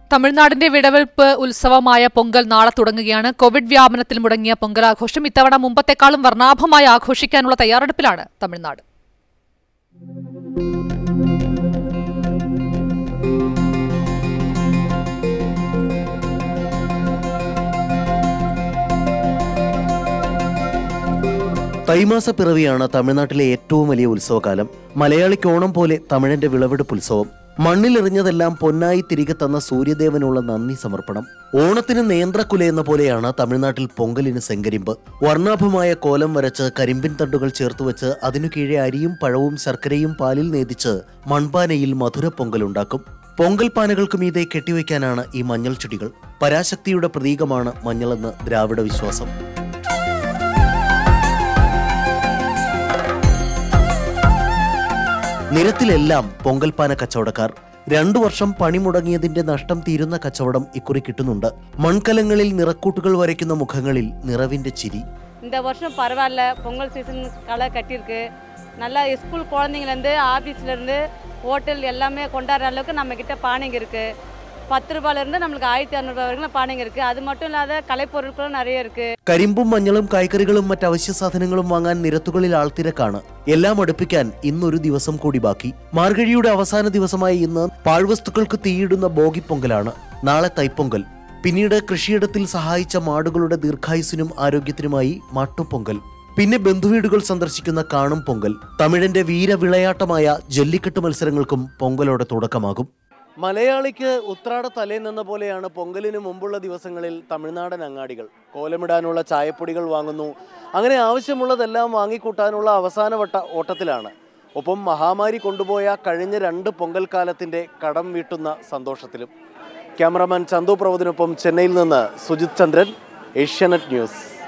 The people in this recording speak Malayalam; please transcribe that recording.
തമിഴ്നാടിന്റെ വിടവെടുപ്പ് ഉത്സവമായ പൊങ്കൽ നാളെ തുടങ്ങുകയാണ്. കോവിഡ് വ്യാപനത്തിൽ മുടങ്ങിയ പൊങ്കലാഘോഷം ഇത്തവണ മുമ്പത്തെക്കാളും വർണ്ണാഭമായി ആഘോഷിക്കാനുള്ള തയ്യാറെടുപ്പിലാണ് തമിഴ്നാട്. തൈമാസ പിറവിയാണ് തമിഴ്നാട്ടിലെ ഏറ്റവും വലിയ ഉത്സവകാലം. മലയാളിക്ക് ഓണം പോലെ തമിഴന്റെ വിളവെടുപ്പ് ഉത്സവം. മണ്ണിലെറിഞ്ഞതെല്ലാം പൊന്നായി തിരികെ തന്ന സൂര്യദേവനുള്ള നന്ദി സമർപ്പണം. ഓണത്തിന് നേന്ത്രക്കുല എന്ന പോലെയാണ് തമിഴ്നാട്ടിൽ പൊങ്കലിന് സെങ്കരിമ്പ്. വർണ്ണാഭമായ കോലം വരച്ച് കരിമ്പിൻ തണ്ടുകൾ ചേർത്തുവെച്ച് അതിനു കീഴെ അരിയും പഴവും ശർക്കരയും പാലിൽ നേദിച്ച് മൺപാനയിൽ മധുര പൊങ്കലുണ്ടാക്കും. പൊങ്കൽ പാനകൾക്ക് മീതെ കെട്ടിവെക്കാനാണ് ഈ മഞ്ഞൾ ചുടികൾ. പരാശക്തിയുടെ പ്രതീകമാണ് മഞ്ഞളെന്ന് ദ്രാവിഡ വിശ്വാസം. നിരത്തിലെല്ലാം പൊങ്കൽപ്പാന കച്ചവടക്കാർ. 2 വർഷം പണി മുടങ്ങിയതിന്റെ നഷ്ടം തീരുന്ന കച്ചവടം ഇക്കുറി കിട്ടുന്നുണ്ട്. മൺകലങ്ങളിൽ നിറക്കൂട്ടുകൾ വരയ്ക്കുന്ന മുഖങ്ങളിൽ നിറവിന്റെ ചിരി. இந்த வருஷம் பரவாயில்ல, பொங்கல் சீசன் களை கட்டியிருக்கு. நல்லா ஸ்கூல் குழந்தைங்கலேருந்து ஆஃபீஸ்லேருந்து ஹோட்டல் எல்லாமே கொண்டாடுற அளவுக்கு நம்மக்கிட்ட பானைங்க இருக்குது. 10 ரூபாயிலிருந்து நம்மளுக்கு 1500 வரைக்கும் பானைங்க இருக்குது. அது மட்டும் இல்லாத கலைப்பொருட்களும் நிறைய இருக்குது. കരിമ്പും മഞ്ഞളും കായ്ക്കറികളും മറ്റ് അവശ്യ സാധനങ്ങളും വാങ്ങാൻ നിരത്തുകളിൽ ആൾത്തിരക്കാണ്. എല്ലാം അടുപ്പിക്കാൻ ഇന്നൊരു ദിവസം കൂടി ബാക്കി. മാർഗഴിയുടെ അവസാന ദിവസമായ ഇന്ന് പാഴ്വസ്തുക്കൾക്ക് തീയിടുന്ന ഭോഗിപ്പൊങ്കലാണ്. നാളെ തൈപ്പൊങ്കൽ. പിന്നീട് കൃഷിയിടത്തിൽ സഹായിച്ച മാടുകളുടെ ദീർഘായുസിനും ആരോഗ്യത്തിനുമായി മാട്ടുപൊങ്കൽ. പിന്നെ ബന്ധുവീടുകൾ സന്ദർശിക്കുന്ന കാണും പൊങ്കൽ. തമിഴന്റെ വീരവിളയാട്ടമായ ജല്ലിക്കെട്ട് മത്സരങ്ങൾക്കും പൊങ്കലോടെ തുടക്കമാകും. മലയാളിക്ക് ഉത്രാട തലേന്നെന്ന പോലെയാണ് പൊങ്കലിന് മുമ്പുള്ള ദിവസങ്ങളിൽ തമിഴ്നാടൻ അങ്ങാടികൾ. കോലമിടാനുള്ള ചായപ്പൊടികൾ വാങ്ങുന്നു. അങ്ങനെ ആവശ്യമുള്ളതെല്ലാം വാങ്ങിക്കൂട്ടാനുള്ള അവസാനവട്ട ഓട്ടത്തിലാണ്. ഒപ്പം മഹാമാരി കൊണ്ടുപോയ കഴിഞ്ഞ 2 പൊങ്കൽ കാലത്തിന്റെ കടം വീട്ടുന്ന സന്തോഷത്തിലും. ക്യാമറാമാൻ ചന്തു പ്രവദിനൊപ്പം ചെന്നൈയിൽ നിന്ന് സുജിത് ചന്ദ്രൻ, ഏഷ്യാനെറ്റ് ന്യൂസ്.